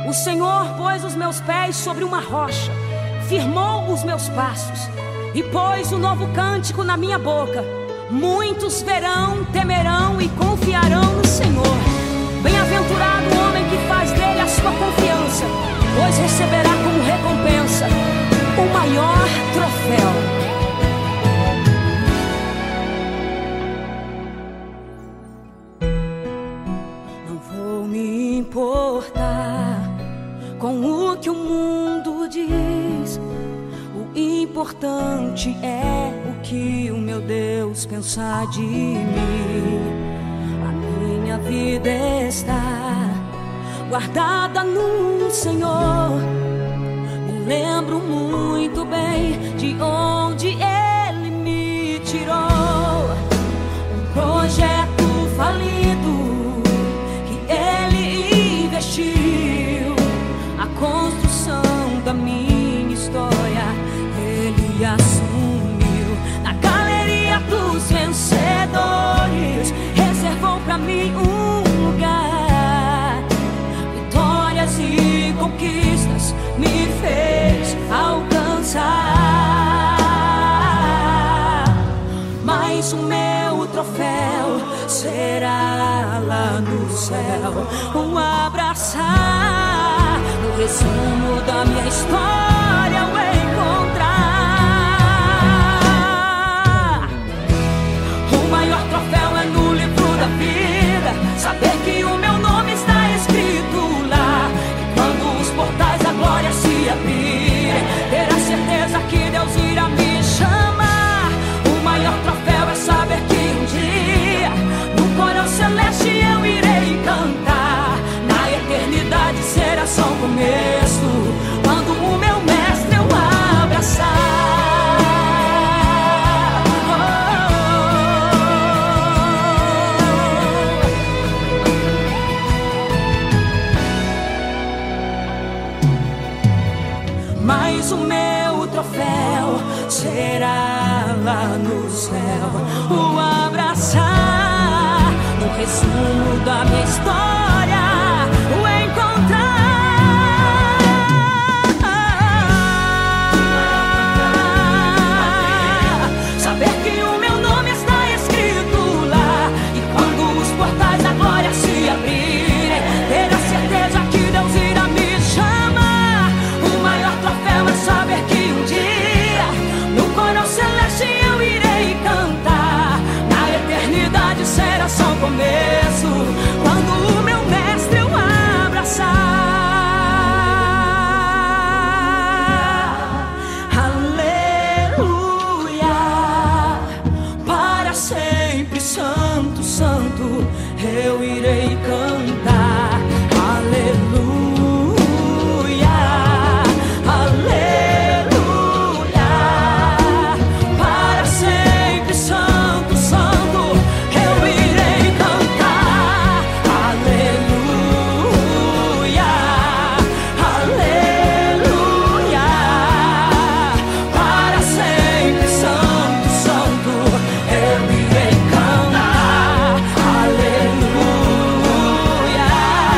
O Senhor pôs os meus pés sobre uma rocha, firmou os meus passos e pôs um novo cântico na minha boca. Muitos verão, temerão e confiarão no Senhor. Bem-aventurado o homem que faz dele a sua confiança, pois receberá como recompensa o maior troféu. Importar com o que o mundo diz, o importante é o que o meu Deus pensar de mim. A minha vida está guardada no Senhor. Me lembro muito bem de onde Ele me tirou. Um projeto falido, a construção da minha história Ele assumiu. Na galeria dos vencedores reservou pra mim um lugar. Vitórias e conquistas me fez alcançar. Mas o meu troféu será lá no céu, um abraçar, no resumo da minha história o encontrar. O maior troféu é no livro da vida, saber que o meu nome está escrito lá. E quando os portais da glória se abrirem, ter a certeza que Deus irá me chamar. O maior troféu é saber que um dia no coro celeste eu irei cantar. Na eternidade será só um começo, quando o meu mestre eu abraçar. Mas o meu troféu será lá no céu, o abraçar, no resumo da minha história o encontrar. Saber que o meu nome está escrito lá, e quando os portais da glória se abrirem, ter a certeza que Deus irá me chamar. O maior troféu é saber que um dia no coro celeste eu irei cantar. Na eternidade será só um começo, quando o meu mestre eu abraçar. Aleluia, para sempre santo, santo eu irei cantar. Aleluia, aleluia, para sempre santo, santo eu irei cantar. Aleluia, aleluia, para sempre santo, santo eu irei cantar. Aleluia,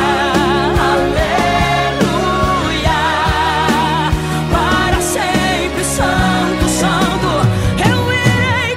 aleluia, para sempre santo, santo eu irei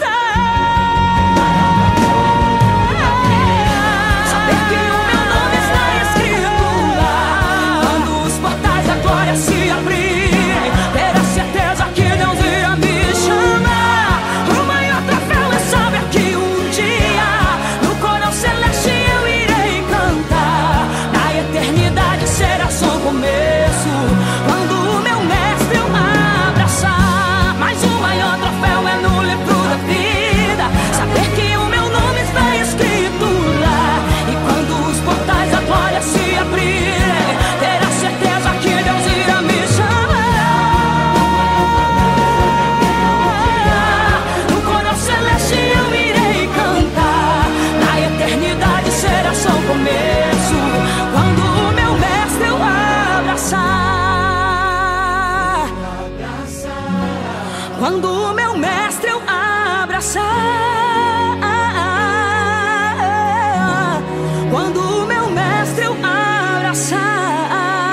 cantar. Saber que o meu nome está escrito lá, quando os portais da glória se abrirem, ter a certeza que Deus irá me chamar. O maior troféu é saber que um dia no coro celeste eu irei cantar. Na eternidade será só um começo, quando o meu mestre eu abraçar. Mas o maior troféu é no livro da vida, saber que o meu nome está escrito lá. E quando os portais da glória se abrirem, ter a certeza que Deus irá me chamar. No coro celeste eu irei cantar. Na eternidade será só um começo, quando o meu mestre eu abraçar. Quando o meu mestre eu abraçar. Quando o meu mestre eu abraçar.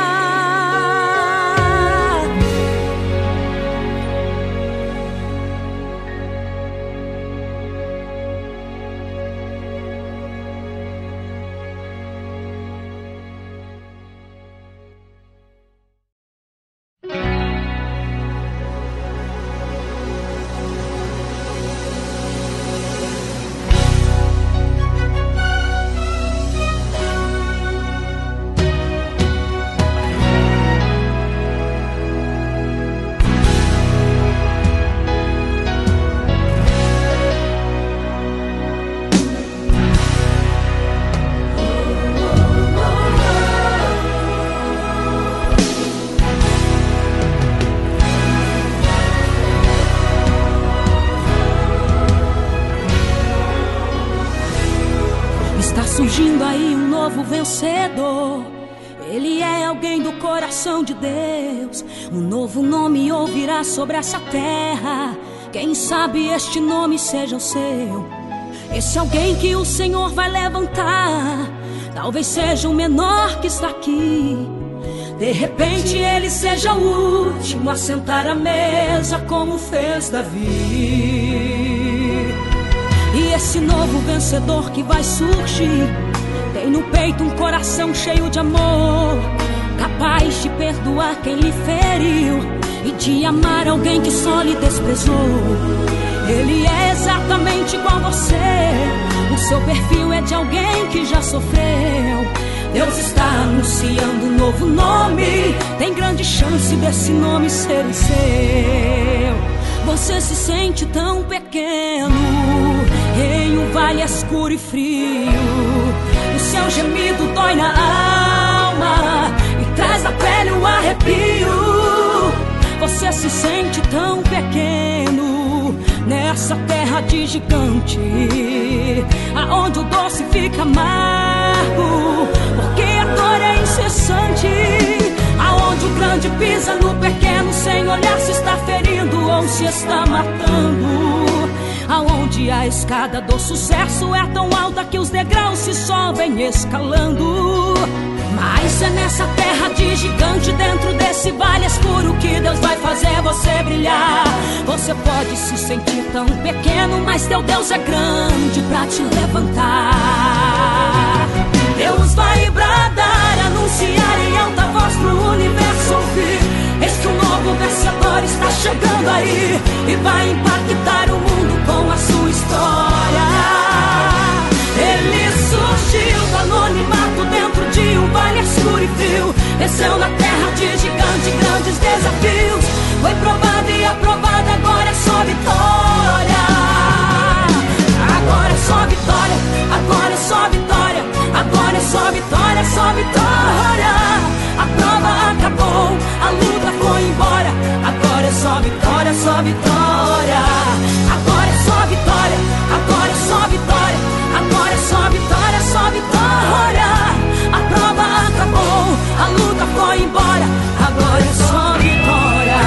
vencedor. Ele é alguém do coração de Deus. Um novo nome ouvirá sobre essa terra. Quem sabe este nome seja o seu. Esse alguém que o Senhor vai levantar. Talvez seja o menor que está aqui. De repente ele seja o último a sentar à mesa, como fez Davi. E esse novo vencedor que vai surgir tem no peito um coração cheio de amor, capaz de perdoar quem lhe feriu e de amar alguém que só lhe desprezou. Ele é exatamente igual a você. O seu perfil é de alguém que já sofreu. Deus está anunciando um novo nome. Tem grande chance desse nome ser o seu. Você se sente tão pequeno em um vale escuro e frio. O seu gemido dói na alma e traz na pele um arrepio. Você se sente tão pequeno nessa terra de gigante, aonde o doce fica amargo, porque a dor é incessante. Aonde o grande pisa no pequeno, sem olhar se está ferindo ou se está matando. Aonde a escada do sucesso é tão alta que os degraus se sobem escalando. Mas é nessa terra de gigante, dentro desse vale escuro, que Deus vai fazer você brilhar. Você pode se sentir tão pequeno, mas teu Deus é grande pra te levantar. Deus vai bradar, anunciar em alta voz pro universo ouvir. Eis que um novo vencedor está chegando aí e vai impactar o mundo com a sua história. Ele surgiu do anonimato dentro de um vale escuro e frio. Desceu na terra de gigante, grandes desafios. Foi provado e aprovado, agora é só vitória. Agora é só vitória, agora é só vitória. Agora é só vitória, só vitória. A prova acabou, a luta foi embora. Agora é só vitória, só vitória. Agora é só vitória, agora é só vitória. Agora é só vitória, só vitória. A prova acabou, a luta foi embora. Agora é só vitória.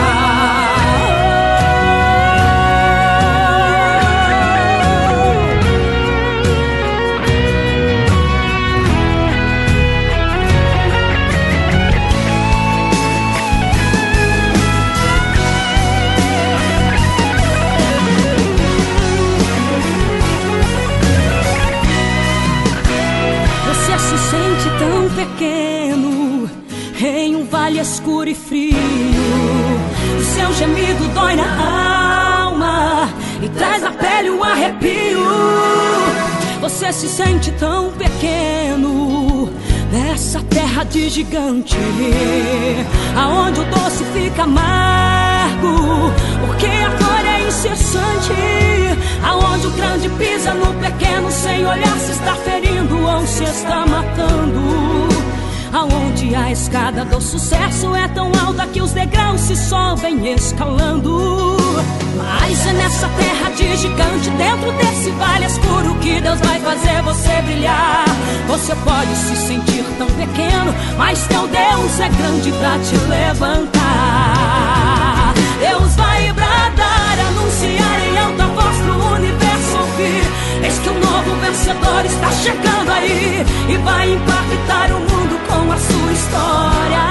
Tão pequeno em um vale escuro e frio. O seu gemido dói na alma e traz na pele um arrepio. Você se sente tão pequeno nessa terra de gigante, aonde o doce fica amargo, porque a dor é incessante. Aonde o grande pisa no pequeno, sem olhar se está ferindo ou se está matando. Aonde a escada do sucesso é tão alta que os degraus se sobem escalando. Mas é nessa terra de gigante, dentro desse vale escuro, que Deus vai fazer você brilhar. Você pode se sentir tão pequeno, mas teu Deus é grande pra te levantar. Deus vai bradar, anunciar em alta voz pro universo ouvir. Eis que um novo vencedor está chegando aí e vai impactar o mundo com a sua história.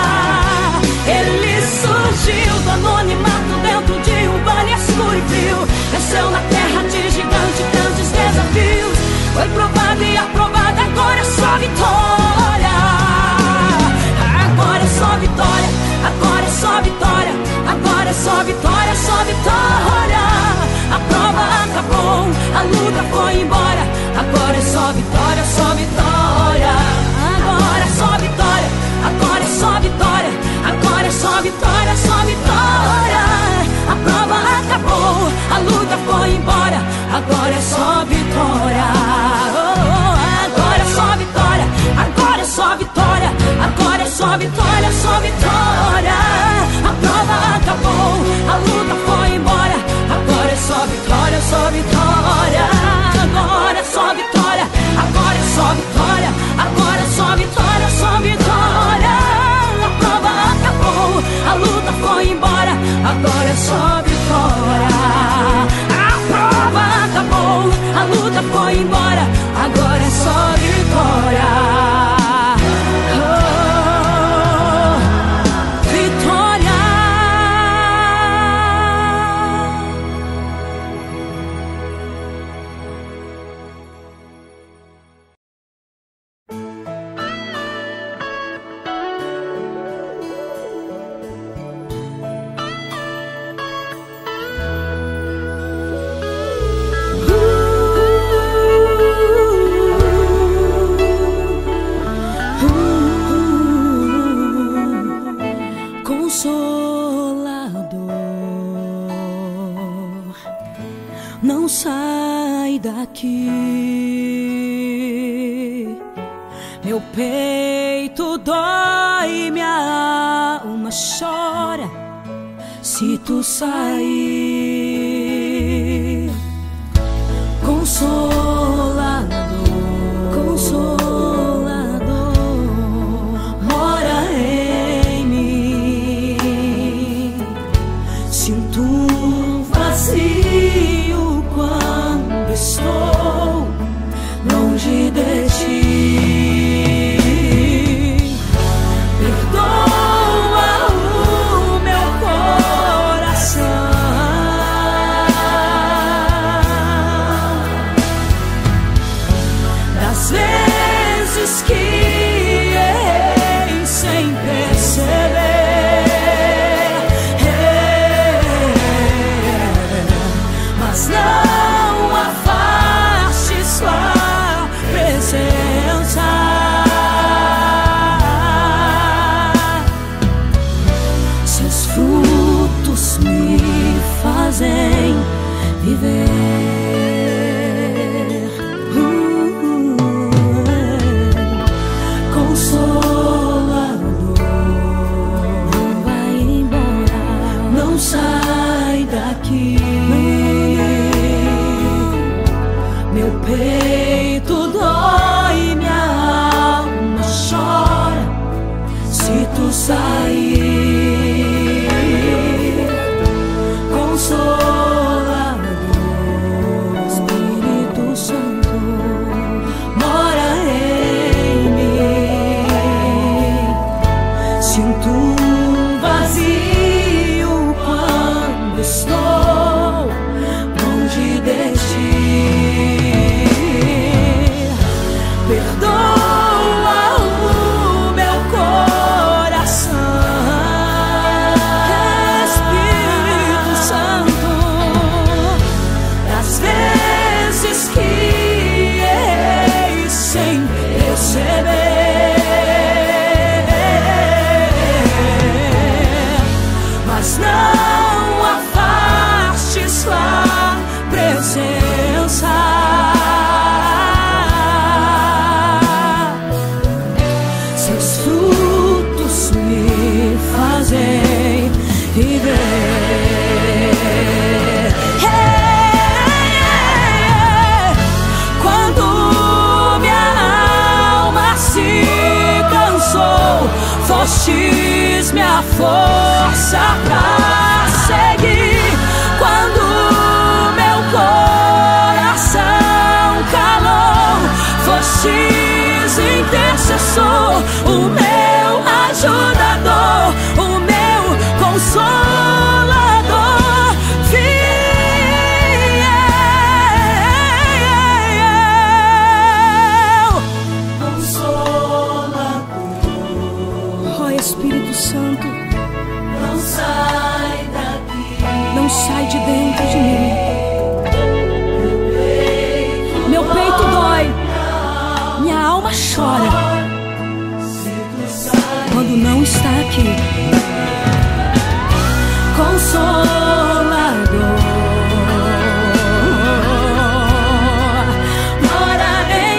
Ele surgiu do anonimato dentro de um vale escuro e frio. Desceu na terra de gigante, grandes desafios. Foi provado e aprovado, agora é só vitória. Agora é só vitória, agora é só vitória. Agora é só vitória, só vitória. A prova acabou, a luta foi embora. Agora é só vitória, só vitória. Agora é só vitória, agora é só vitória. Agora é só vitória, só vitória. A prova acabou, a luta foi embora. Agora é só vitória. Agora é só vitória, agora é só vitória. Agora é só vitória, só vitória. A prova acabou, a luta foi embora. Agora é só vitória, só vitória. Agora é só vitória, agora é só vitória. Agora é só vitória. sai daqui. Meu peito dói, minha alma chora se tu sair. Consolador, Consolador, mora em mim. Sinto um vazio quando estou longe de ti. Perdoa o meu coração das vezes que errei sem perceber, mas não afaste sua presença. Seus frutos me fazem viver. Consolador, não vai embora, não sai daqui. Meu peito dói, minha alma chora se tu sair. Consolador, Espírito Santo, mora em mim. Sinto um vazio quando estou longe de ti. Perdoa o meu coração, Espírito Santo, das vezes que errei sem perceber, mas não afaste sua presença. Seus frutos me fazem viver. Quando minha alma se cansou, fostes minha força pra seguir. Quando meu coração calou, fostes intercessor, o meu ajudador, o meu consolador, fiel. Consolador, ó Espírito Santo, não sai daqui, não sai de dentro de mim. Meu peito dói, minha alma chora quando não está aqui. Consolador, mora em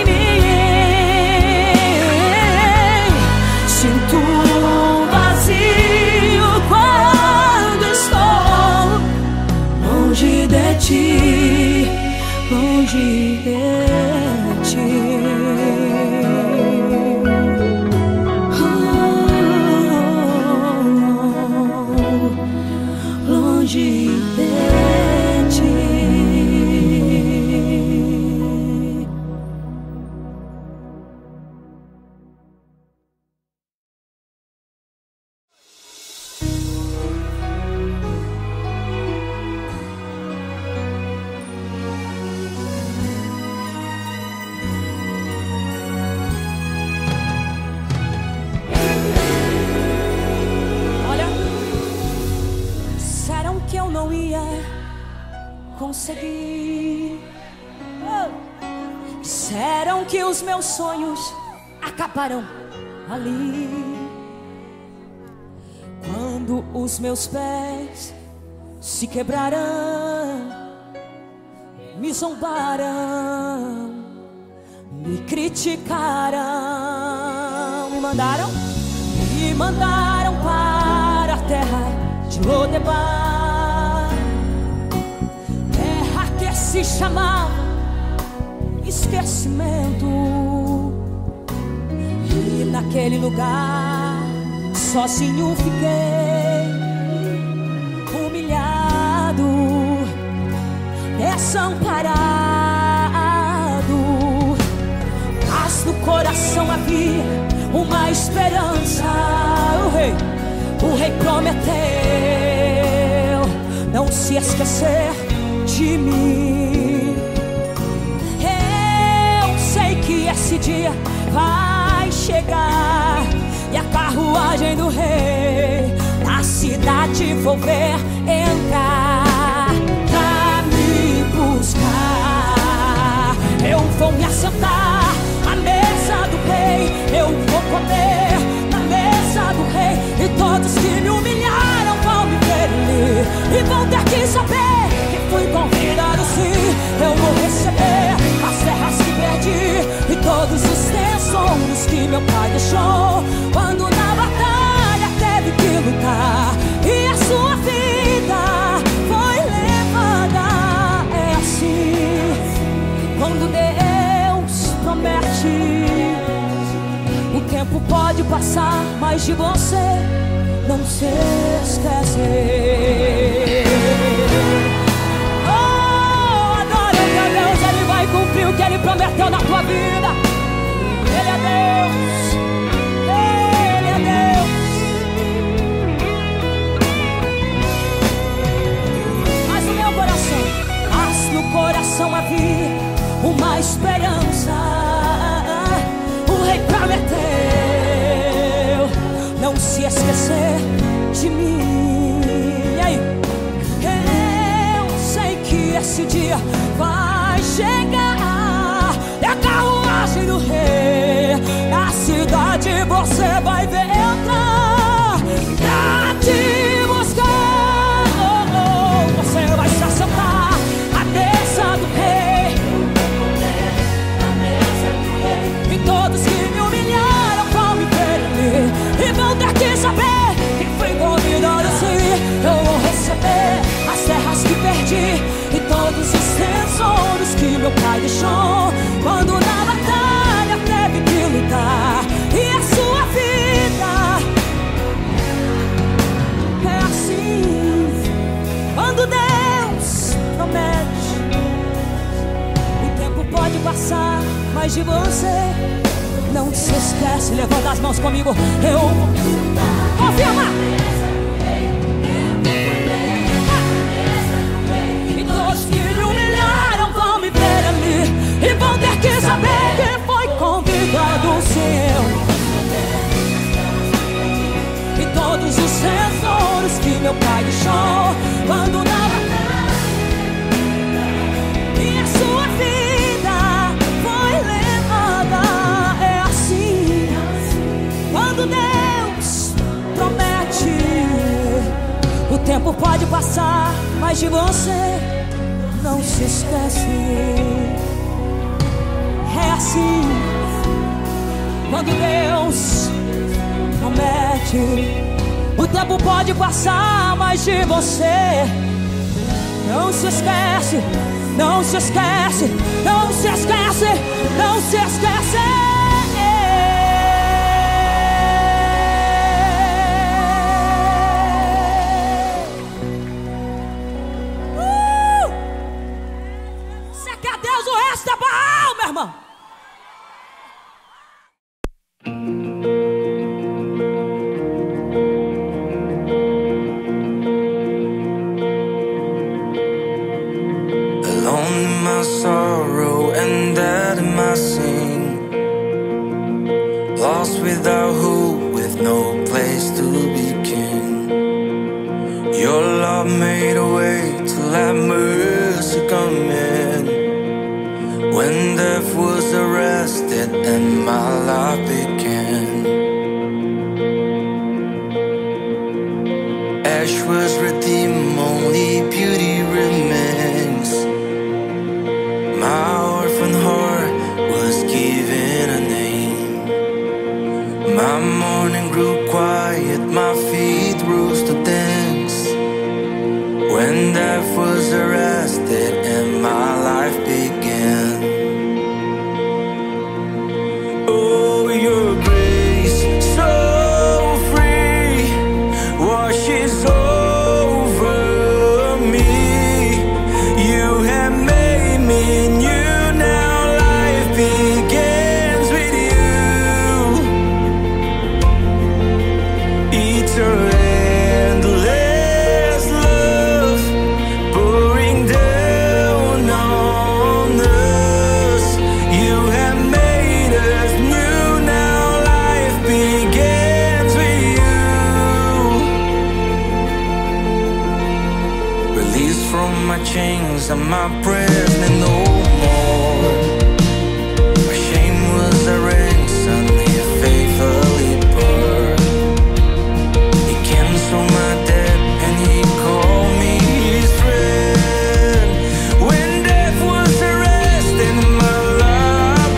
mim. Sinto um vazio quando estou longe de ti, longe de ti. Longe de ti. Que eu não ia conseguir. Disseram que os meus sonhos acabarão ali. Quando os meus pés se quebrarão me zombaram, me criticaram, me mandaram para a terra de Lodebar, terra que se chamava esquecimento. E naquele lugar sozinho fiquei, humilhado, desamparado. Mas no coração havia uma esperança. O rei prometeu não se esquecer de mim. Eu sei que esse dia vai chegar e a carruagem do rei na cidade vou ver entrar pra me buscar. Eu vou me assentar à mesa do rei, eu vou comer na mesa do rei, e todos que me humilharam vão me ver ali e vão ter que saber que fui convidado sim. Eu vou receber as terras que perdi e todos os tesouros que meu pai deixou quando na batalha teve que lutar e a sua vida foi levada. É assim quando Deus promete. O tempo pode passar, mas de você não se esquece. Oh, adore a Deus, Ele vai cumprir o que Ele prometeu na tua vida. Ele é Deus, Ele é Deus. Mas no meu coração, no coração havia uma esperança. O rei prometeu não se esquecer de mim. E aí? Eu sei que esse dia vai chegar e a carruagem do rei na cidade você vai ver entrar pra te buscar. Você vai se assentar à mesa do rei, e todos que me humilharam vão me ver ali e vão ter que saber que fui convidado sim. Eu vou receber as terras que perdi e todos os tesouros que meu pai deixou quando na batalha teve que lutar. E a sua vida é assim quando Deus promete. O tempo pode passar, mas de você não se esquece. Levanta as mãos comigo. Eu vou confirma. E todos que me humilharam vão me ver ali e vão ter que saber que foi convidado seu. E todos os tesouros que meu pai deixou quando na batalha e a sua vida foi levada. É assim quando Deus promete. O tempo pode passar, mas de você não se esquece. É assim quando Deus promete. O tempo pode passar, mas de você não se esquece. Não se esquece, não se esquece, não se esquece. Você quer Deus, o resto é Baal, meu irmão. Sorrow and dead in my sin, lost without hope, with no place to begin. Your love made a way to let mercy come in. When death was arrested and my life began, ash was redeemed, only beauty remains. chains and my prayers need no more. My shame was a ransom he faithfully bore. He canceled my debt and he called me his friend. When death was arrested, my life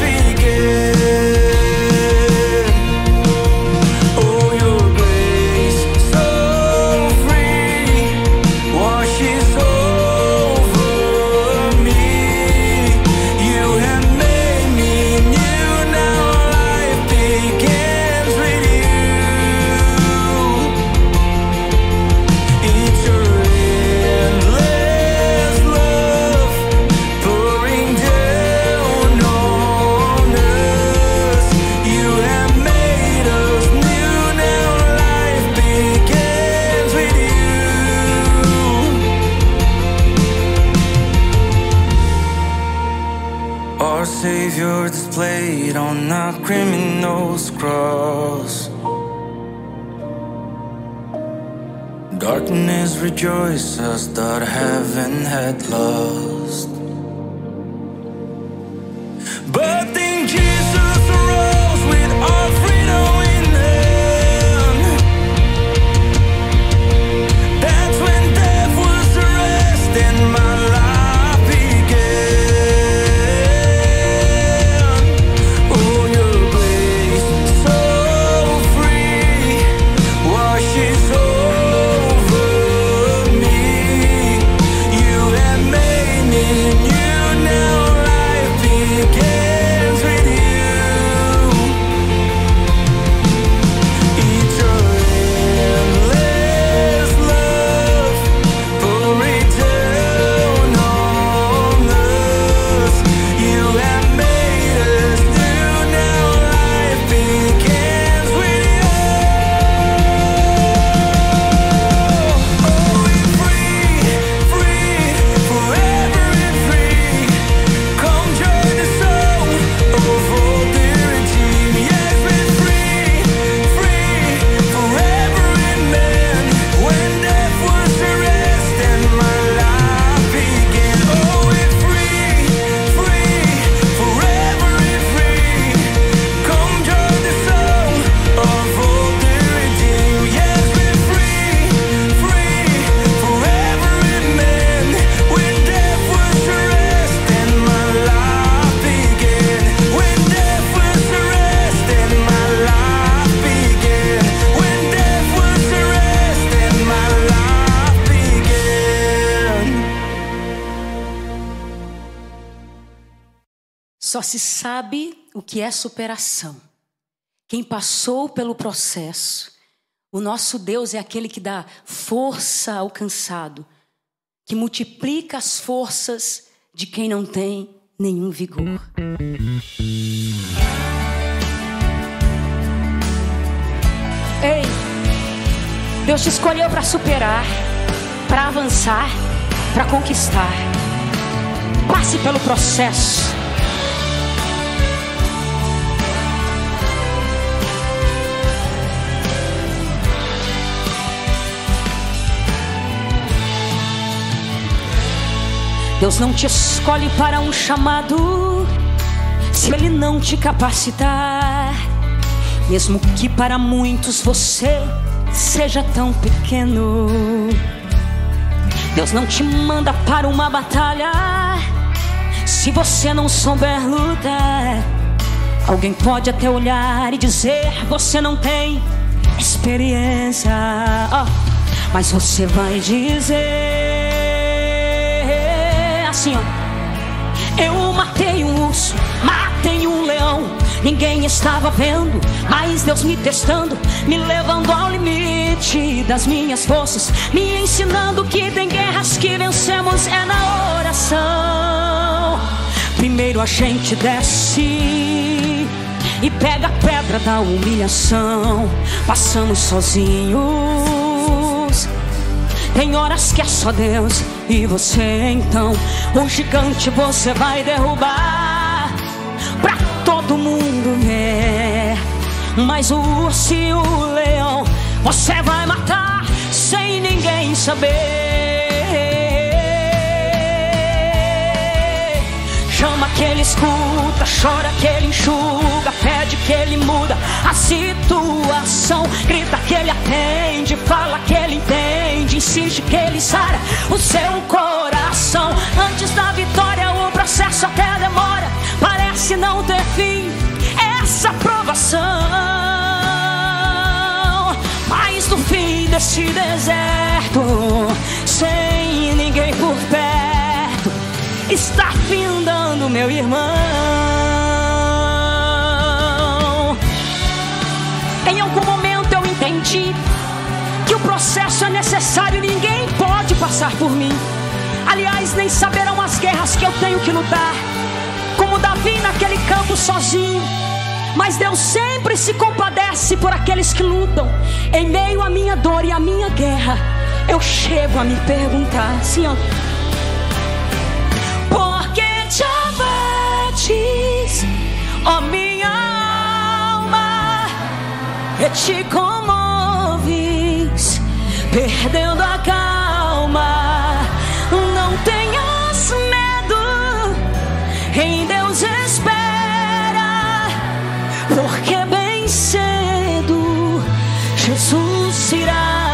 began. Oh, your grace so free washes over me. You have made me new, now life begins with you. It's your endless love pouring down on us. You have made us new, now life begins with you. Our Savior displayed on our criminal's cross. Darkness rejoices that heaven had lost. But then Jesus arose with all freedom in hand. That's when death was arrested, my life began. Oh, your grace so free washes over me. You have made me new, now life begins with you. It's your endless love pouring down on us. You have made us new, now life begins with you. Oh, we're free, free, forever and free. Come join the song of all the redeemed. Yes, we're free, free, forever and man. When death was arrested, my life began. Oh, we're free, free, forever and free. Come join the song of all the redeemed. Yes, we're free, free, forever and man. When death was arrested, my life began. When death was arrested, my life began. When death was arrested, my life began. Só se sabe o que é superação quem passou pelo processo. O nosso Deus é aquele que dá força ao cansado, que multiplica as forças de quem não tem nenhum vigor. Ei, Deus te escolheu para superar, para avançar, para conquistar. Passe pelo processo. Deus não te escolhe para um chamado se Ele não te capacitar. Mesmo que para muitos você seja tão pequeno. Deus não te manda para uma batalha se você não souber lutar. Alguém pode até olhar e dizer: você não tem experiência. Mas você vai dizer assim, ó: eu matei um urso, matei um leão. Ninguém estava vendo, mas Deus me testando, me levando ao limite das minhas forças, me ensinando que tem guerras que vencemos é na oração. Primeiro a gente desce e pega a pedra da humilhação. Passamos sozinhos, tem horas que é só Deus e você. Então o gigante você vai derrubar pra todo mundo ver. Mas o urso e o leão você vai matar sem ninguém saber. que ele escuta, chora que ele enxuga, pede que ele muda a situação, grita que ele atende, fala que ele entende, insiste que ele sara o seu coração. Antes da vitória o processo até demora, parece não ter fim essa provação, mas no fim desse deserto, sem ninguém por perto, está findando, meu irmão. Em algum momento eu entendi que o processo é necessário, ninguém pode passar por mim. Aliás, nem saberão as guerras que eu tenho que lutar, como Davi naquele campo sozinho. Mas Deus sempre se compadece por aqueles que lutam. Em meio à minha dor e à minha guerra, eu chego a me perguntar assim, ó: por que te abates, ó minha alma, e te comoves, perdendo a calma? Não tenhas medo, em Deus espera, porque bem cedo Jesus irá.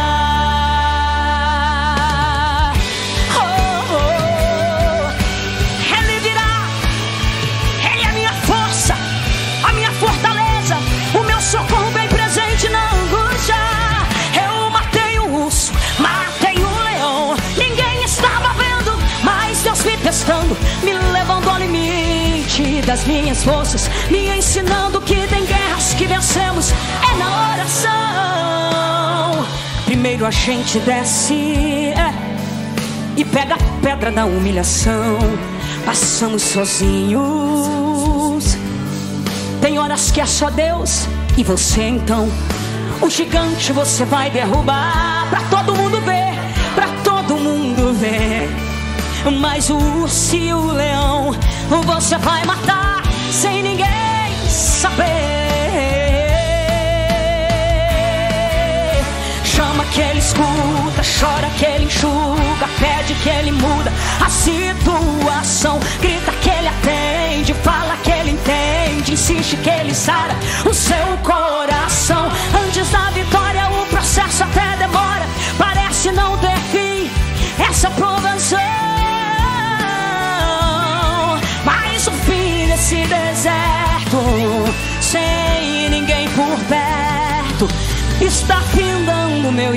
Ele virá, Ele é a minha força, a minha fortaleza, o meu socorro bem presente na angústia. Eu matei o urso, matei o leão, ninguém estava vendo, mas Deus me testando, me levando ao limite das minhas forças, me ensinando que tem guerras que vencemos é na oração. Primeiro a gente desce e pega a pedra da humilhação. Passamos sozinhos, tem horas que é só Deus e você, então o gigante você vai derrubar pra todo mundo ver, pra todo mundo ver. Mas o urso e o leão você vai matar sem ninguém saber. Chama que ele escuta, chora que ele enxuga, pede que ele muda a situação, grita que ele atende, fala que ele entende, insiste que ele sara o seu coração. Antes da vitória o processo até demora, parece não ter fim essa provação, mas o fim desse deserto, sem ninguém por perto, está findando, meu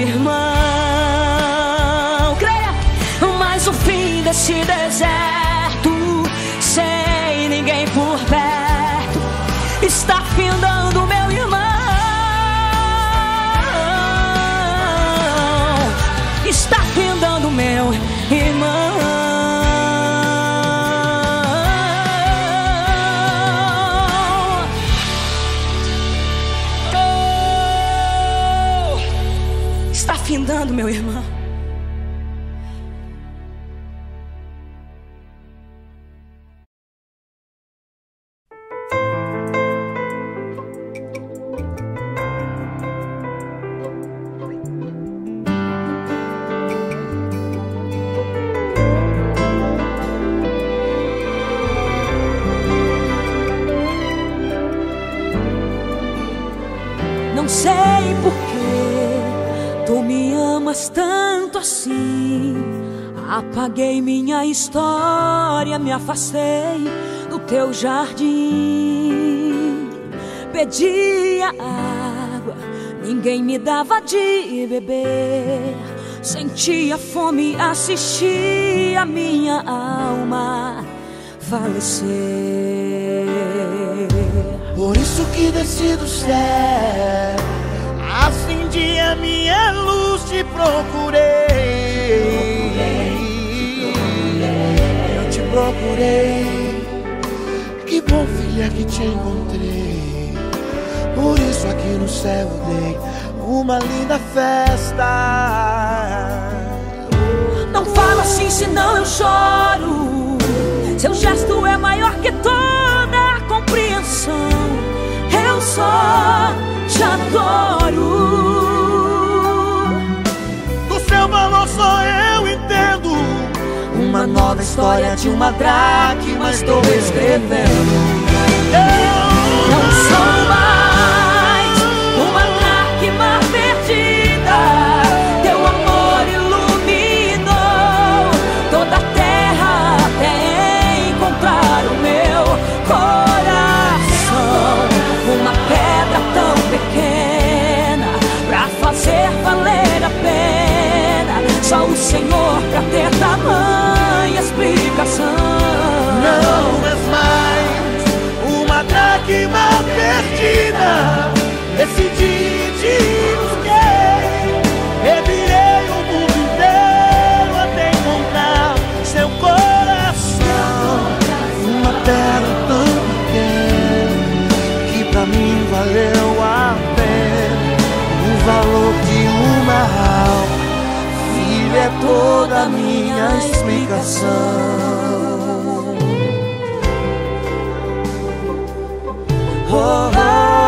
irmão. Creia, mas o fim desse deserto, sem ninguém por perto, está findando, meu irmão. Está findando, meu irmão. Está findando, meu irmão. Não sei porquê tu me amas tanto assim. Apaguei minha história, me afastei do teu jardim. Pedia água, ninguém me dava de beber. Sentia fome, assistia a minha alma falecer. Por isso que desci do céu, acendi a minha luz, te procurei. Eu te procurei. Que bom, filha, que te encontrei. Por isso aqui no céu dei uma linda festa. Não fala assim, senão eu choro. Seu gesto é maior que toda a compreensão. Eu só te adoro. Do seu valor só eu entendo. Uma nova nova história de uma dracma estou escrevendo. Não sou mais uma dracma perdida. Teu amor iluminou toda a terra até encontrar o meu coração. Uma pedra tão pequena pra fazer valer a pena. Só o Senhor pra ter tamanha explicação. Não és mais uma dracma perdida. Decidi te busquei, revirei o mundo inteiro até encontrar seu coração. Uma pedra tão pequena que pra mim valeu a pena. O valor de uma alma, filho, é toda a minha explicação. Oh, oh,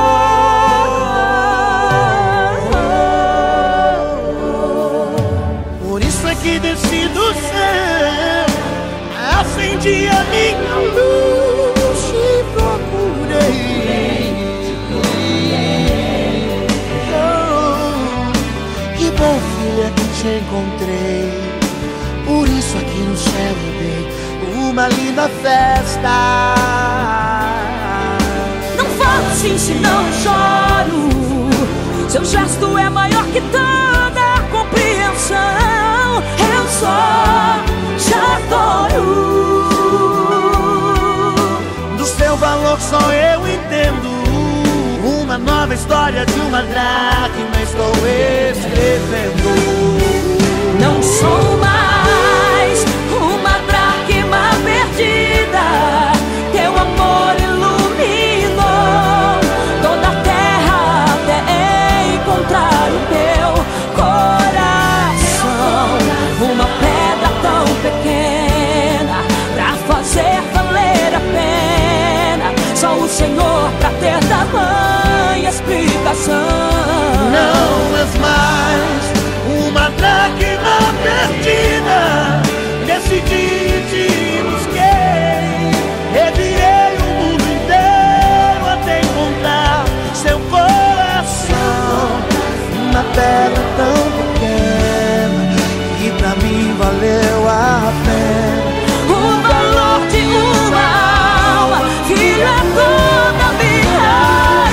oh, oh. Por isso é que desci do céu, acendi a minha luz e procurei. Oh, que bom, filha, que te encontrei. Por isso aqui no céu eu dei uma linda festa. Sim, se não choro, seu gesto é maior que toda a compreensão. Eu só te adoro. Do seu valor só eu entendo. Uma nova história de uma dracma estou escrevendo. Não sou mais uma dracma perdida. Teu amor encontrar o teu coração. Uma pedra tão pequena pra fazer valer a pena. Só o Senhor pra ter tamanha explicação. Não és mais uma dracma perdida. Decidi te busquei, revirei o mundo inteiro até encontrar seu coração. Uma pedra tão pequena que pra mim valeu a pena. O valor de uma alma, filho, é toda a minha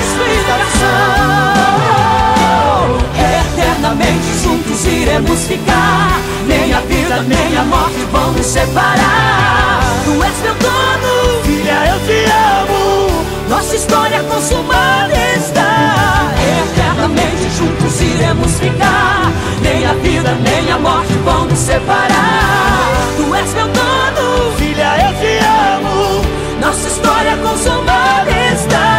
explicação. Eternamente juntos iremos ficar. Nem a vida nem a morte vão nos separar. Tu és meu dono, filha, eu te amo. Nossa história consumada está. Eternamente juntos iremos ficar. Nem a vida nem a morte vão nos separar. Tu és meu dono, filha, eu te amo. Nossa história consumada está.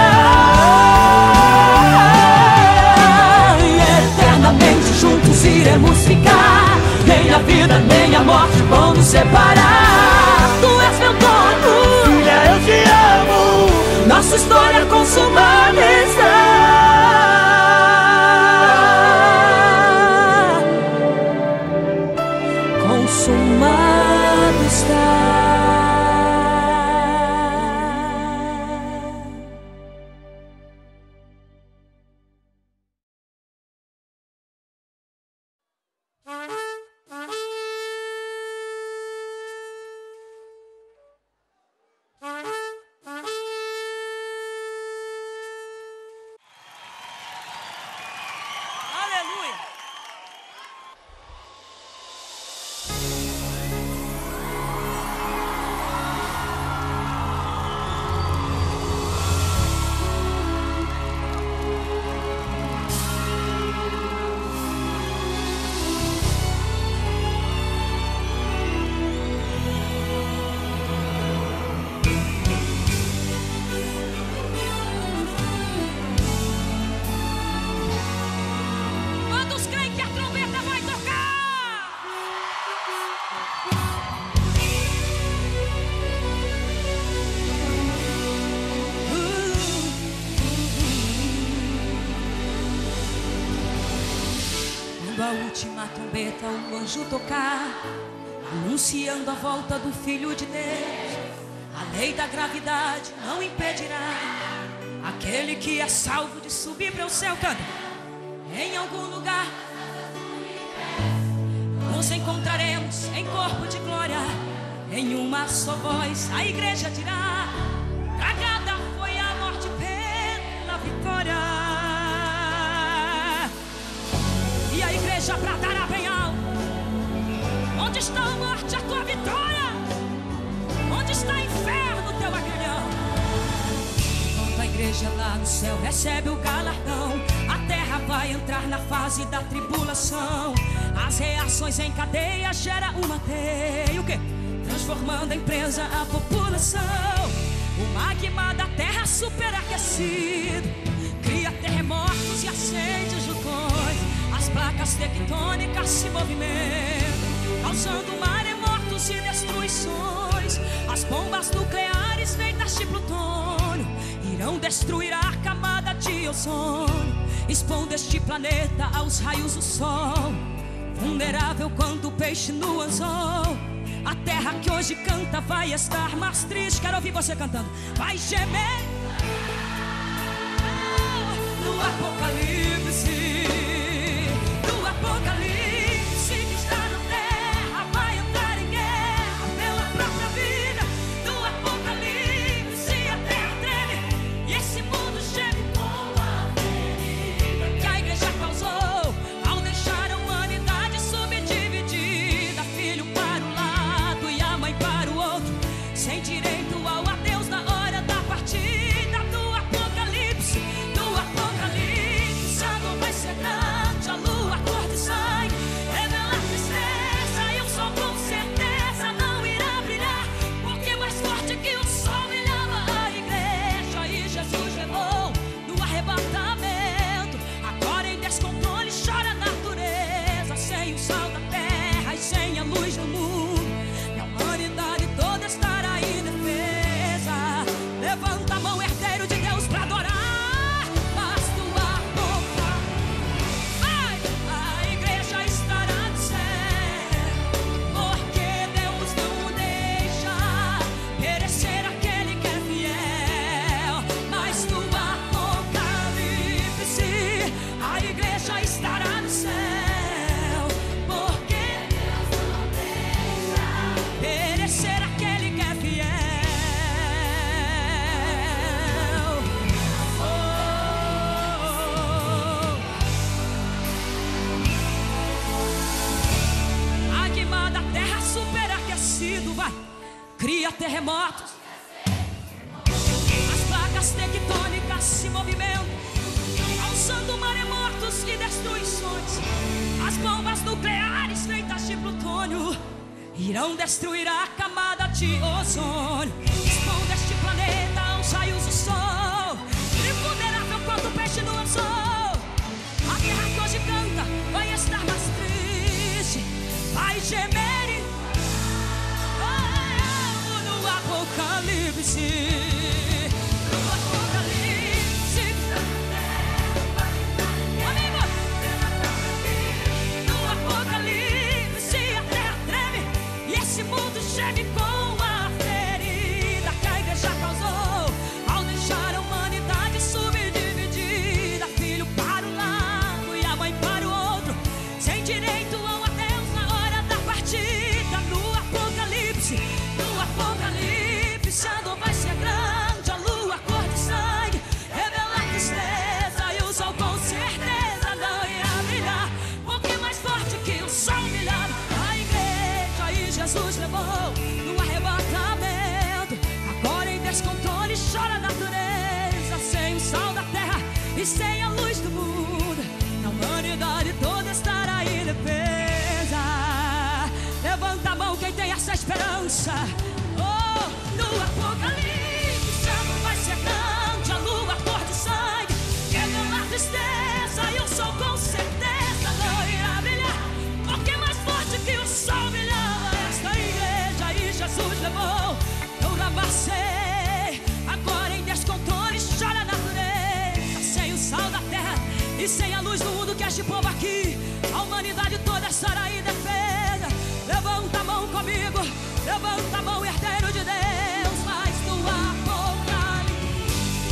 Eternamente juntos iremos ficar. Nem a vida nem a morte vão nos separar. Tu és meu dono, filha, eu te amo. Nossa história consumada está. Consumado está. Quando a última trombeta o anjo tocar, anunciando a volta do Filho de Deus. A lei da gravidade não impedirá aquele que é salvo de subir para o céu. Canta. Em algum lugar nos encontraremos em corpo de glória. Em uma só voz a igreja dirá: tragada foi a morte pela vitória. E a igreja bradará bem alto: onde está a morte, a tua vitória? Onde está o inferno, teu agrilhão? Enquanto a igreja lá no céu recebe o galardão, a terra vai entrar na fase da tribulação. As reações em cadeia gera uma teia, o quê? Transformando em presa a população. O magma da terra superaquecido cria terremotos e acende vulcões. As placas tectônicas se movimentam, causando maremotos e destruições. As bombas nucleares feitas de plutônio irão destruir a camada de ozônio, expondo este planeta aos raios do sol. Vulnerável quanto o peixe no anzol. A terra que hoje canta vai estar mais triste. Quero ouvir você cantando. Vai gemer no Apocalipse. No Apocalipse que está na terra vai entrar em guerra pela própria vida. No Apocalipse a terra treme e esse mundo geme com a ferida que a igreja causou ao deixar a humanidade subdividida. Filho para um lado e a mãe para o outro, sem direito ao adeus na hora da partida. No Apocalipse, a dor vai ser grande, a lua cor de sangue revela tristeza e o sol com certeza não irá brilhar, porque mais forte que o sol brilhava a igreja. E Jesus levou no arrebatamento. Agora em descontrole chora a natureza, sem o sal da terra e sem a luz do mundo. E a humanidade toda estará indefesa. Levanta a mão, herdeiro de Deus, pra adorar. Cria terremotos, as placas tectônicas se movimentam, causando maremotos e destruições. As bombas nucleares feitas de plutônio irão destruir a camada de ozônio, expondo este planeta aos raios do sol. Invulnerável quanto o peixe no anzol. A terra que hoje canta vai estar mais triste, vai gemer. Apocalipse, no Apocalipse, amigo, no Apocalipse a terra treme e esse mundo geme com a ferida que a igreja causou ao deixar a humanidade subdividida. Filho para um lado e a mãe para o outro, sem direito ao adeus na hora da partida. No Apocalipse, a dor vai ser grande, a lua cor de sangue revela tristeza e o sol com certeza não irá brilhar, porque mais forte que o sol brilhava a igreja. E Jesus levou no arrebatamento. Agora em descontrole chora a natureza, sem o sal da terra e sem a luz do mundo. A humanidade toda estará indefesa. Levanta a mão quem tem essa esperança. No Apocalipse a dor vai ser grande, a lua cor de sangue revela tristeza e o sol com certeza não irá brilhar, porque mais forte que o sol brilhava esta igreja. E Jesus levou no Damares. Agora em descontrole chora a natureza, sem o sal da terra e sem a luz do mundo. Que este povo aqui, a humanidade toda estará indefesa. Levanta a mão, comigo. Levanta a mão, herdeiro de Deus, mas no apocalipse.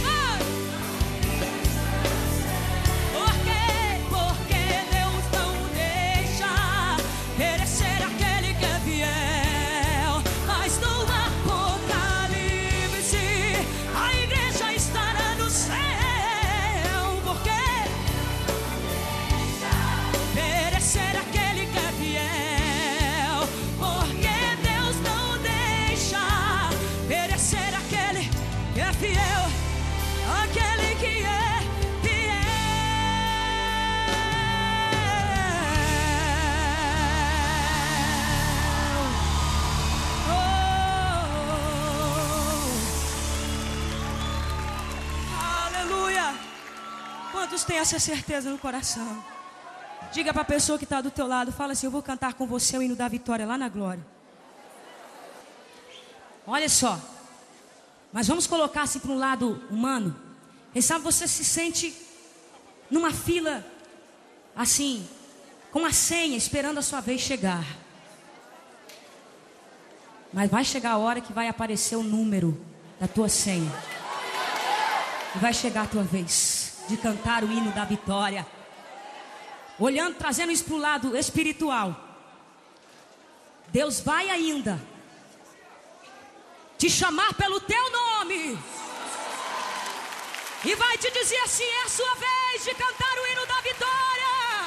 Por quê? Porque Deus não deixa perecer aquele que é fiel. Mas no apocalipse a igreja estará no céu. Por quê? Perecer aquele que é fiel. Porque Deus não deixa perecer aquele que é fiel. Aquele que é fiel. Aleluia. Quantos têm essa certeza no coração? Diga para a pessoa que está do teu lado, fala assim: eu vou cantar com você o hino da vitória lá na glória. Olha só, mas vamos colocar assim para um lado humano. Quem sabe você se sente numa fila assim, com a senha, esperando a sua vez chegar. Mas vai chegar a hora que vai aparecer o número da tua senha. E vai chegar a tua vez de cantar o hino da vitória. Olhando, trazendo isso para o lado espiritual. Deus vai ainda te chamar pelo teu nome e vai te dizer assim: é a sua vez de cantar o hino da vitória.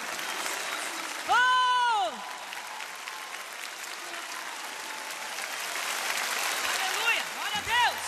Oh! Aleluia, glória a Deus.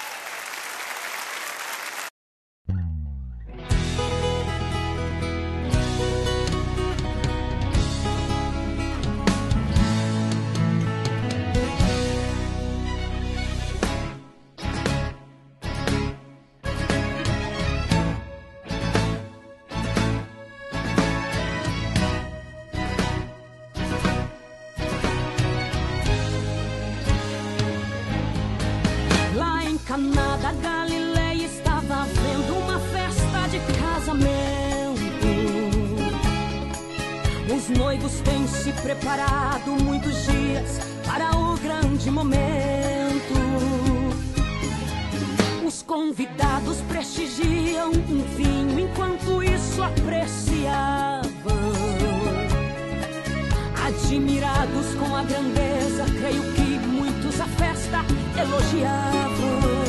Caná da Galileia estava havendo uma festa de casamento. Os noivos têm se preparado muitos dias para o grande momento. Os convidados prestigiam um vinho enquanto isso apreciavam. Admirados com a grandeza, creio que muitos a festa elogiavam.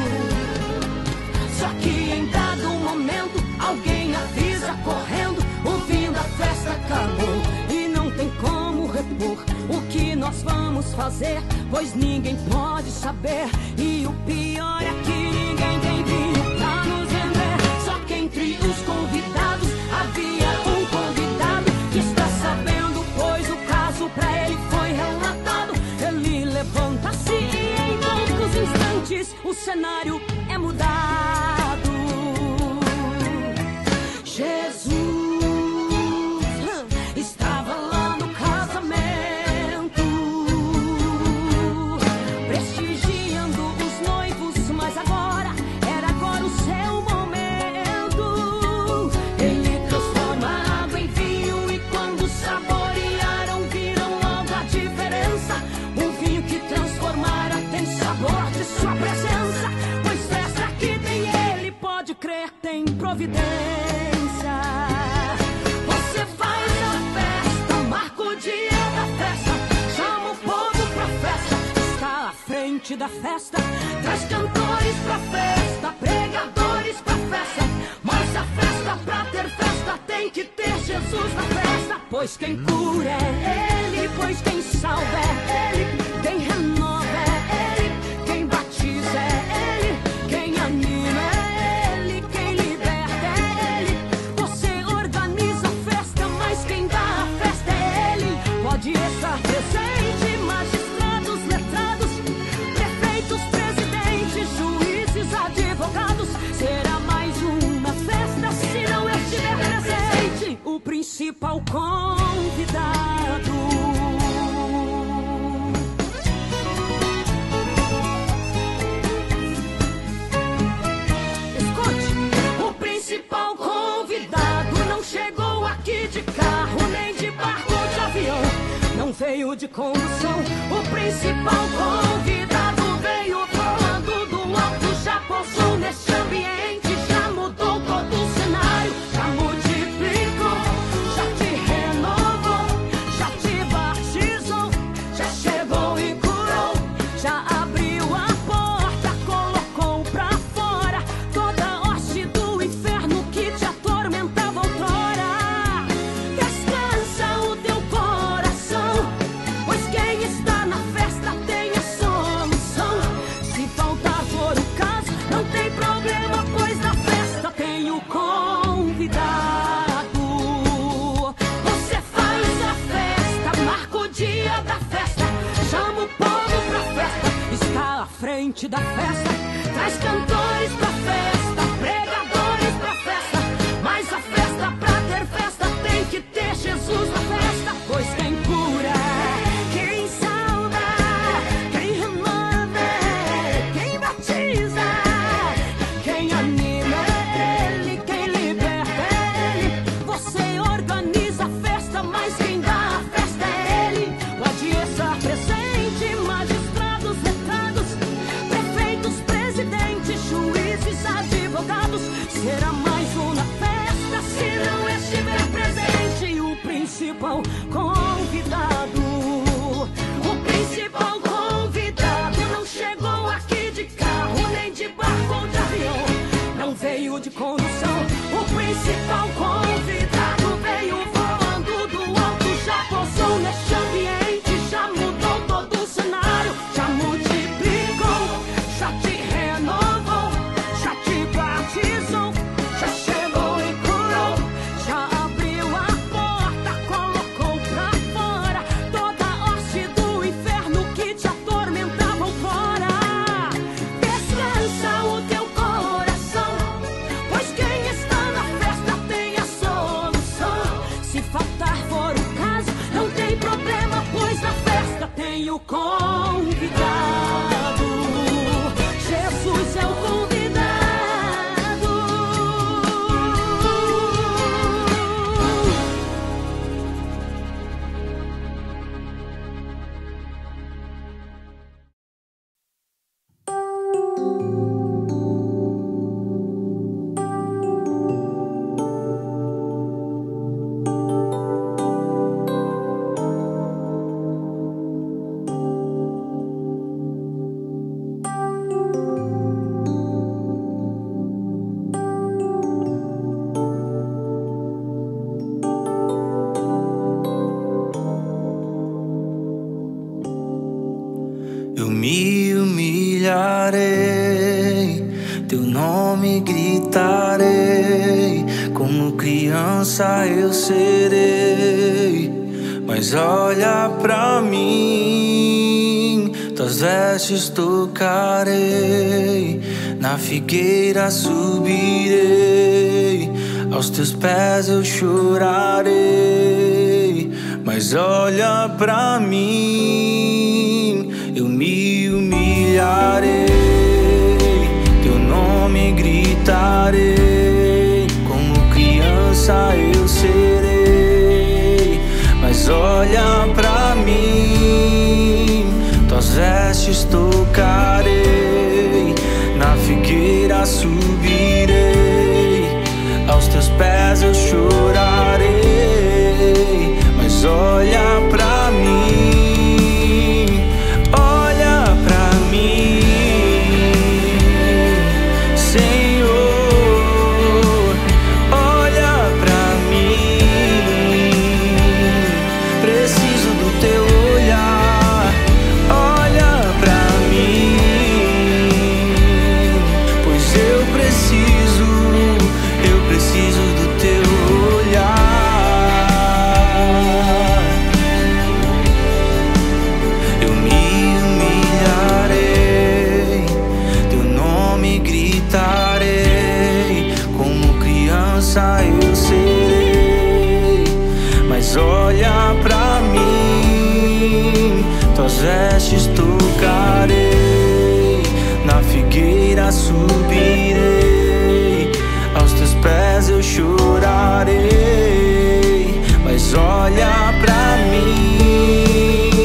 Só que em dado momento alguém avisa correndo: o vinho da festa acabou e não tem como repor. O que nós vamos fazer? Pois ninguém pode saber. E o pior é que ninguém tem vinho pra nos vender. Só que entre os convidados havia um convidado que está sabendo, pois o caso pra ele foi relatado. Ele levanta-se e em poucos instantes o cenário é mudado. Jesus estava lá no casamento, prestigiando os noivos, mas agora era o seu momento. Ele transforma a água em vinho e quando saborearam viram logo a diferença. Um vinho que transformara tem sabor de sua presença, pois festa que tem ele, pode crer, tem providência. Você faz a festa, marca o dia da festa, chama o povo pra festa, está à frente da festa, traz cantores pra festa, pregadores pra festa. Mas a festa, pra ter festa, tem que ter Jesus na festa. Pois quem cura é Ele, pois quem salva é Ele, quem renova é Ele, quem batiza é Ele, quem anima é Ele, quem liberta é Ele. Você organiza a festa, mas quem dá a festa é Ele. Pode estar presente magistrados, letrados, prefeitos, presidentes, juízes, advogados. Será mais uma festa se não estiver presente o principal convidado. Escute, o principal convidado não chegou aqui de carro, nem de barco ou de avião. Não veio veio de condução. O principal convidado veio voando do alto, já pousou neste ambiente, já mudou todo o cenário, já multiplicou, já te renovou, já te batizou, já chegou e curou, já abriu a porta, colocou pra fora toda a hoste do inferno que te atormentava outrora. Descansa o teu coração, pois quem está na festa tem a solução. Se faltar for o caso, não tem problema, pois na festa tem o convidado. Você faz a festa, marca o dia da festa, chama o povo pra festa, está à frente da festa, traz cantores pra festa, pregadores pra festa, mas a festa, pra ter festa, tem que ter Jesus na festa, pois quem cura, quem salva, quem renova, quem batiza, quem anima é Ele, quem liberta é Ele. Você organiza a festa, mas quem dá a festa é Ele. Pode estar presente, magistrados, letrados, prefeitos, presidentes, juízes, advogados. Será mais um na festa se não estiver presente o principal convidado. O principal convidado não chegou aqui de carro, nem de barco ou de avião, não veio de condução. O principal convidado veio voando do alto, já pousou neste ambiente, já mudou todo o cenário, já multiplicou, já te renovou, já te batizou, já chegou e curou, já abriu a porta, colocou pra fora toda a hoste do inferno que te atormentava outrora. Descansa o teu coração, pois quem está na festa tem a solução. Se faltar for o caso, não tem problema, pois na festa tem o convidado. Jesus é o convidado. Eu me humilharei, teu nome gritarei, como criança eu serei. Mas olha pra mim, tuas vestes tocarei, na figueira subirei, aos teus pés eu chorarei. Mas olha pra mim, eu me humilharei, teu nome gritarei, como criança eu serei. Mas olha pra mim, tuas vestes tocarei, na figueira subirei, aos teus pés eu chorarei. Mas olha pra mim, olha pra mim, Senhor, olha pra mim, preciso do teu olhar, olha pra mim, pois eu preciso do teu olhar. Eu me humilharei, teu nome gritarei, como criança eu serei. Mas olha pra mim, tuas vestes tocarei, na figueira subirei, aos teus pés eu chorarei. Mas olha pra mim,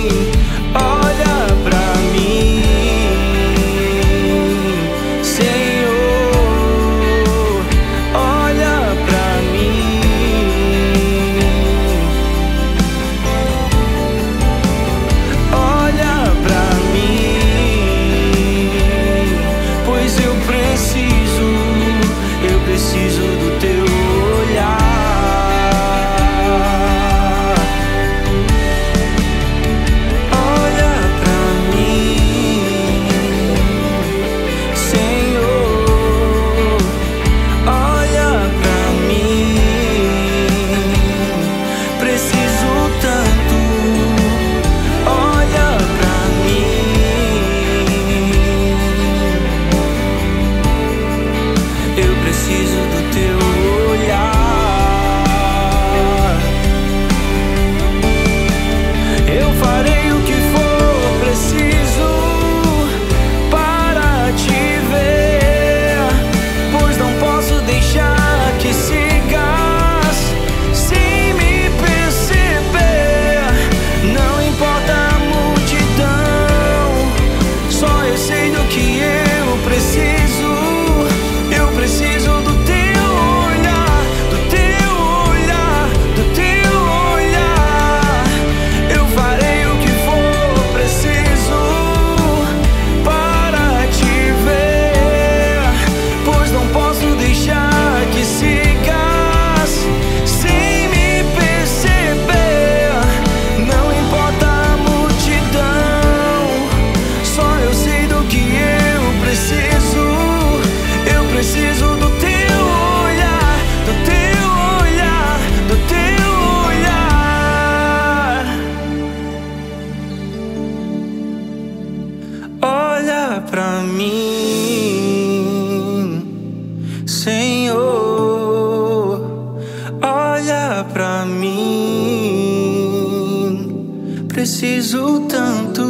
preciso tanto.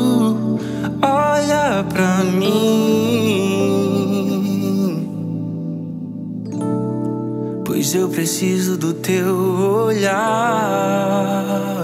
Olha pra mim, pois eu preciso do teu olhar.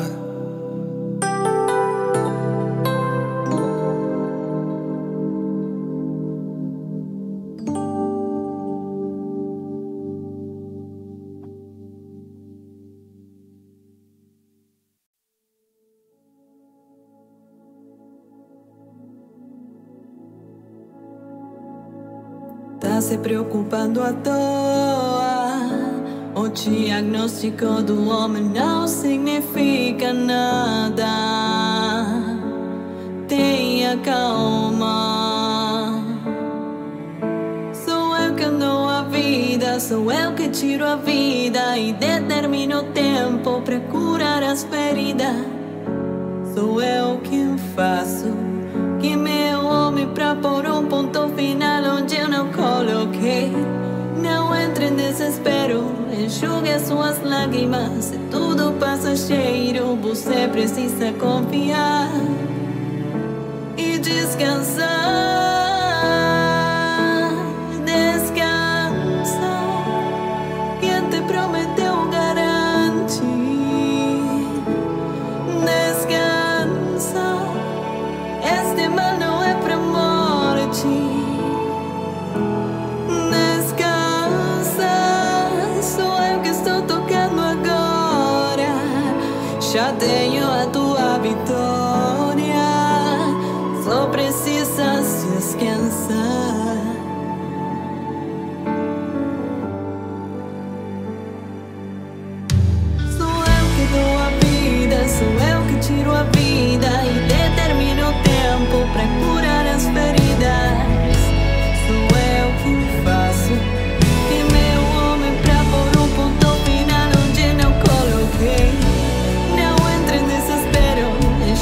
Tá se preocupando à toa. O diagnóstico do homem não significa nada. Tenha calma. Sou eu que dou a vida, sou eu que tiro a vida e determino o tempo pra curar as feridas. Sou eu quem faço que meu homem pra pôr um ponto final onde eu não coloquei. Não entre em desespero, enxugue as suas lágrimas. É tudo passageiro, você precisa confiar e descansar. Descansa, quem te prometeu garante. Descansa, este mal não é pra morte. Descansa, sou eu que estou tocando agora. Já tenho a tua vitória, só precisas descansar. Sou eu que dou a vida, sou eu que tiro a vida e determino o tempo pra curar as feridas. Sou eu quem faço que meu homem pra pôr um ponto final onde não coloquei. Não entre em desespero,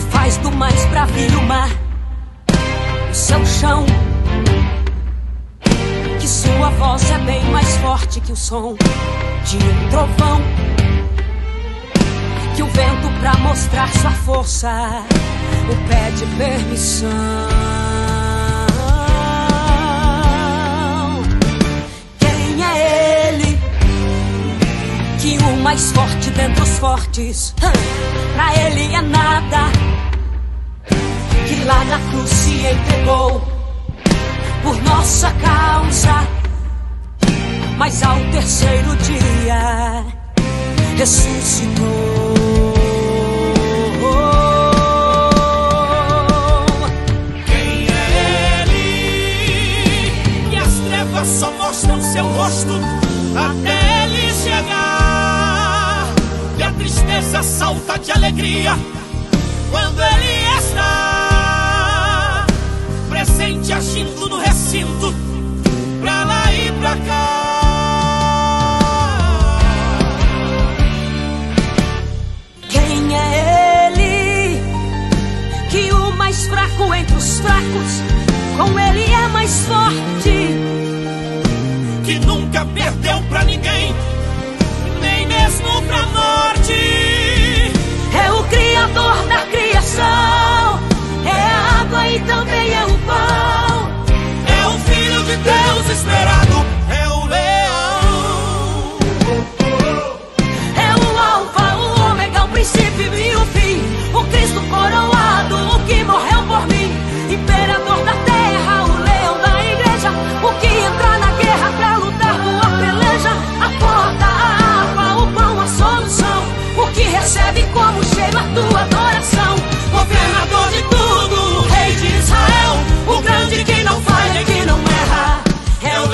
faz do mais bravio o mar o seu chão, que sua voz é bem mais forte que o som de um trovão, que o vento pra mostrar sua força o pede permissão. Quem é ele, que o mais forte dentre os fortes, pra ele é nada, que lá na cruz se entregou por nossa causa, mas ao terceiro dia ressuscitou. Quem é ele, que as trevas só mostram seu rosto até ele chegar, e a tristeza salta de alegria quando ele está presente, agindo no recinto, pra lá e pra cá. Quem é ele, que o mais fraco entre os fracos, com ele é mais forte, que nunca perdeu pra ninguém, nem mesmo pra morte. é o Criador da criação, é a água e também é o pão, É o Filho de Deus esperado, é o leão. é o alfa, o ômega, o princípio e o fim, o Cristo coroado, o que morreu por mim, imperador da terra, o leão da igreja, o que entra na guerra pra lutar tua peleja, a porta, a água, o pão, a solução, o que recebe como cheiro a tua adoração, governador de tudo, o rei de Israel, o grande que não falha e que não erra, é o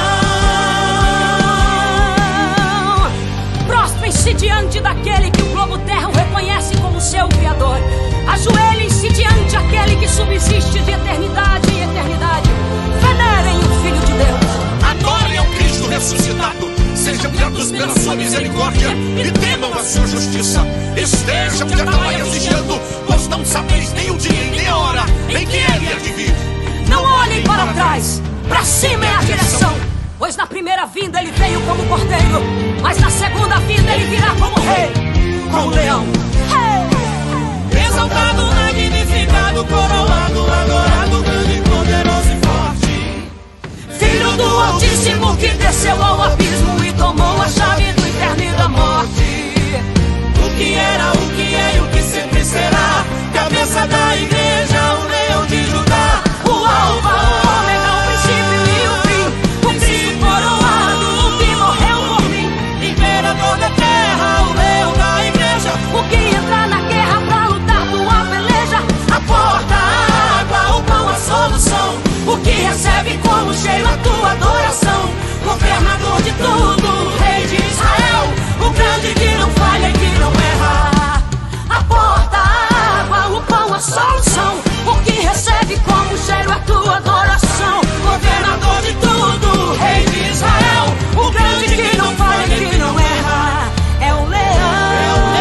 leão. Prostrem-se diante daquele que o globo terra o reconhece como seu criador, ajoelhem-se diante aquele que subsiste de eternidade em eternidade, venerem o Filho de Deus, Adorem ao Cristo ressuscitado, sejam gratos pela sua misericórdia e temam a sua justiça. Estejam de atalaias vigiando, pois não sabeis nem o dia e nem a hora em que ele há de vir. não olhem para trás, pra cima é a direção, pois na primeira vinda ele veio como cordeiro, mas na segunda vinda ele virá como rei, com o leão. Exaltado, magnificado, coroado, adorado, grande, poderoso e forte. Filho do Altíssimo que desceu ao abismo e tomou a chave do inferno e da morte. O que era, o que é e o que sempre será, cabeça da igreja, o leão de Judá. O alfa, o ômega, o princípio e o fim, o Cristo coroado, o que morreu por mim, Imperador da terra, o leão da igreja, o que entra na guerra pra lutar tua peleja, a porta, a água, o pão, a solução, o que recebe como cheiro a tua adoração, governador de tudo, rei de Israel, o grande que não falha e que não erra, a porta, a água, o pão, a solução, o que recebe como cheiro a tua adoração, governador de tudo, rei de Israel, o grande que não falha e que não erra, é o leão.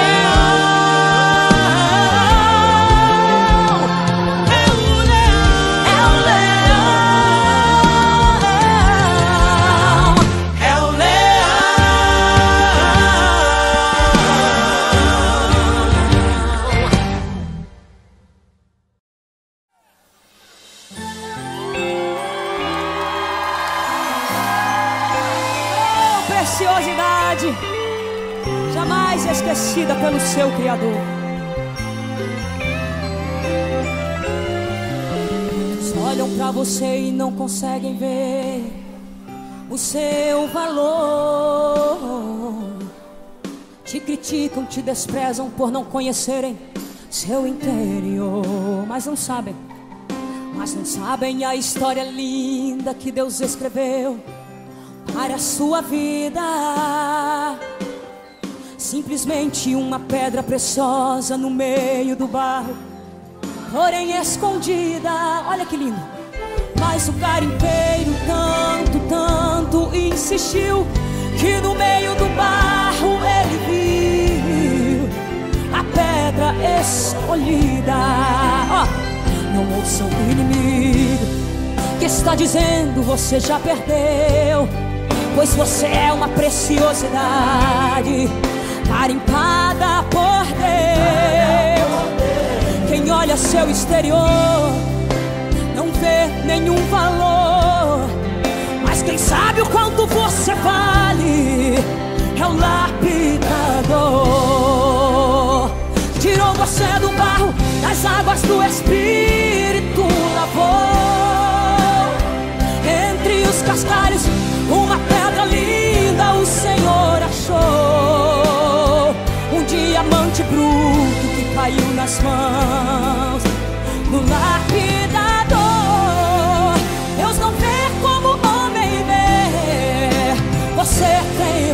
Preciosidade jamais esquecida pelo seu Criador. Eles olham pra você e não conseguem ver o seu valor. Te criticam, te desprezam por não conhecerem seu interior, mas não sabem a história linda que Deus escreveu para a sua vida. Simplesmente uma pedra preciosa no meio do barro, porém escondida. Olha que lindo. Mas o garimpeiro tanto insistiu, que no meio do barro ele viu a pedra ovelha escolhida. Não ouça o inimigo que está dizendo você já perdeu, pois você é uma preciosidade garimpada por Deus. Quem olha seu exterior não vê nenhum valor, mas quem sabe o quanto você vale é o lapidador. Tirou você do barro, das águas do Espírito lavou. Entre os cascalhos uma pedra linda o Senhor achou. Um diamante bruto que caiu nas mãos do lapidador. Deus não vê como o homem vê, você tem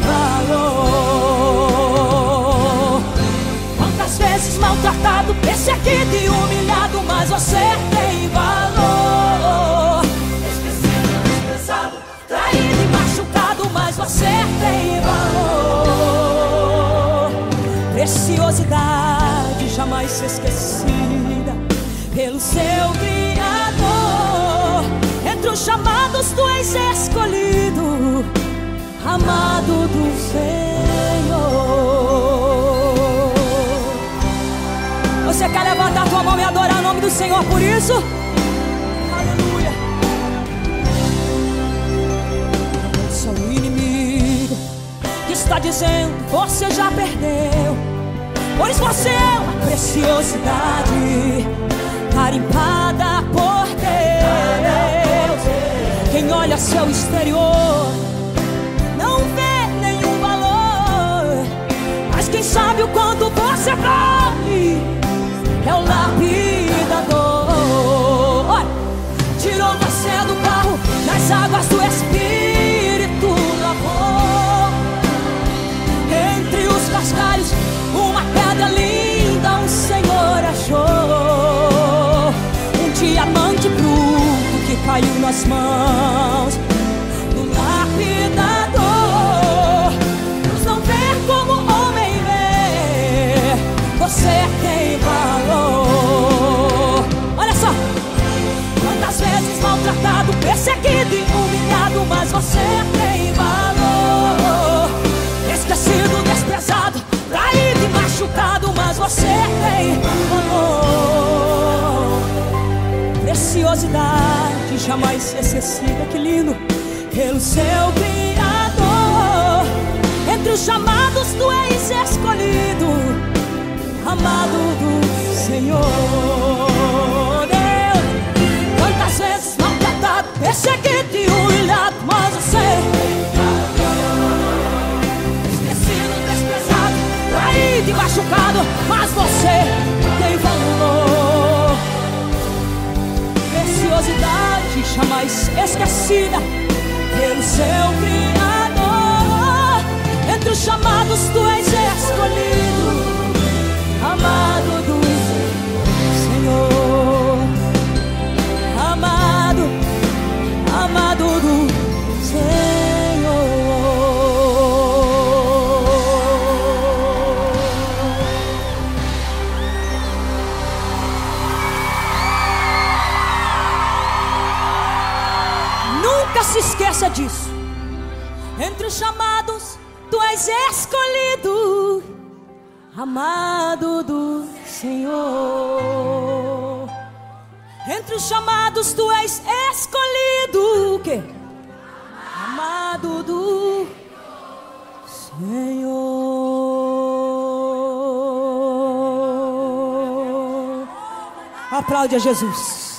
valor. Quantas vezes maltratado, perseguido e humilhado, mas você tem valor. Esquecido, desprezado, traído e machucado, mas você tem valor. Preciosidade jamais esquecida pelo seu Criador. Entre os chamados tu és escolhido, amado do Senhor. Você quer levantar a tua mão e adorar o nome do Senhor por isso? Aleluia. Ouça o inimigo que está dizendo você já perdeu, pois você é uma preciosidade garimpada por Deus. Quem olha seu exterior não vê nenhum valor, mas quem sabe o quanto você vale é o lapidador. Olha, tirou você do barro, nas águas do Espírito lavou. Entre os cascalhos uma pedra linda o Senhor achou. Um diamante bruto que caiu nas mãos do lapidador. Deus não vê como o homem vê, você tem valor. Olha só, quantas vezes maltratado, perseguido e humilhado, mas você tem valor. Esquecido, desprezado, traído e machucado, mas você tem valor. Preciosidade jamais esquecida, que lindo, pelo seu Criador. Entre os chamados tu és escolhido, amado do Senhor. Deus, quantas vezes maltratado, perseguido e humilhado, mas você esquecido, desprezado, traído e machucado, mas você tem valor. Preciosidade jamais esquecida pelo seu Criador. Entre os chamados tu és escolhido, amado do Senhor. Amado, amado do Senhor. Nunca se esqueça disso. Entre os chamados tu és escolhido, amado do Senhor. Entre os chamados tu és escolhido, o quê? Amado do Senhor. Aplaude a Jesus.